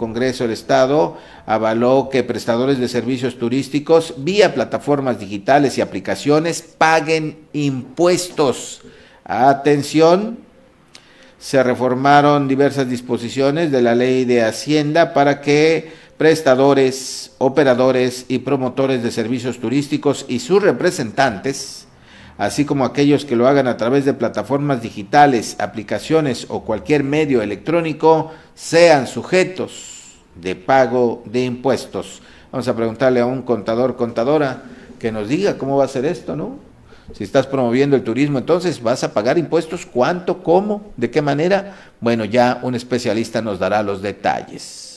Congreso del Estado avaló que prestadores de servicios turísticos vía plataformas digitales y aplicaciones paguen impuestos. Atención, se reformaron diversas disposiciones de la Ley de Hacienda para que prestadores, operadores y promotores de servicios turísticos y sus representantes, así como aquellos que lo hagan a través de plataformas digitales, aplicaciones o cualquier medio electrónico, sean sujetos de pago de impuestos. Vamos a preguntarle a un contador, contadora, que nos diga cómo va a ser esto, ¿no? Si estás promoviendo el turismo, entonces vas a pagar impuestos, ¿cuánto, cómo, de qué manera? Bueno, ya un especialista nos dará los detalles.